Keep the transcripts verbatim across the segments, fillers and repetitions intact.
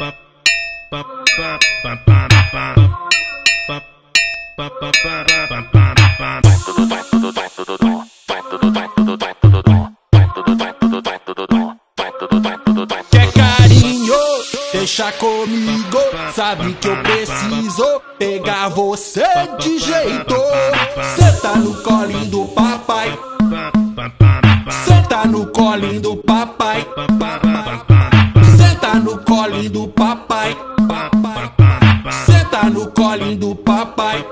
Quer carinho? Deixa comigo. Sabe que eu preciso pegar você de jeito. Senta no colinho do papai. Senta no colinho do papai. Senta no colinho do papai. Senta no colinho do papai.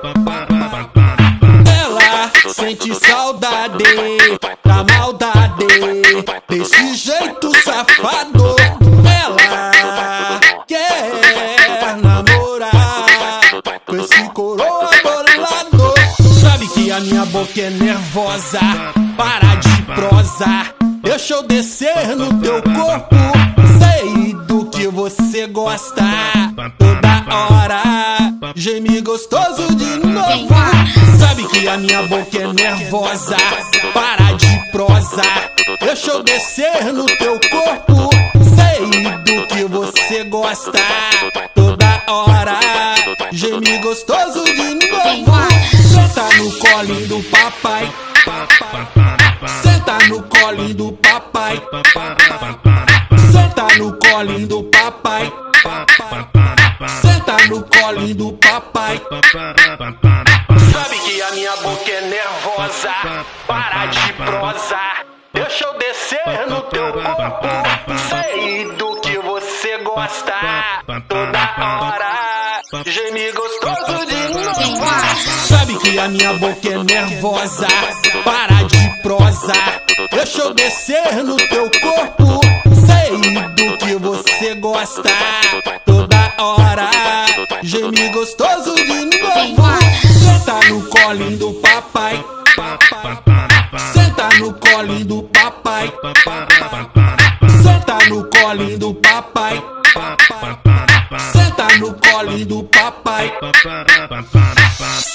Ela sente saudade da maldade desse jeito safado. Ela quer namorar com esse coroa bolado. Sabe que a minha boca é nervosa. Para de prosa, deixa eu descer no teu corpo. Sei do que você gosta. Toda hora geme gostoso de novo. Sabe que a minha boca é nervosa. Para de prosa, deixa eu descer no teu corpo. Sei do que você gosta. Toda hora geme gostoso de novo. Senta no colinho do papai. Senta no colinho do papai. Senta no colinho do papai. Senta no colinho do papai. Sabe que a minha boca é nervosa. Para de prosa, deixa eu descer no teu corpo. Sei do que você gosta. Toda hora geme gostoso de novo. Sabe que a minha boca é nervosa. Para de prosa, deixa eu descer no teu corpo. Sei do que você gosta. Toda hora geme gostoso de novo. Senta no colinho do papai. Senta no colinho do papai. Senta no colinho do papai. Senta no colinho do papai.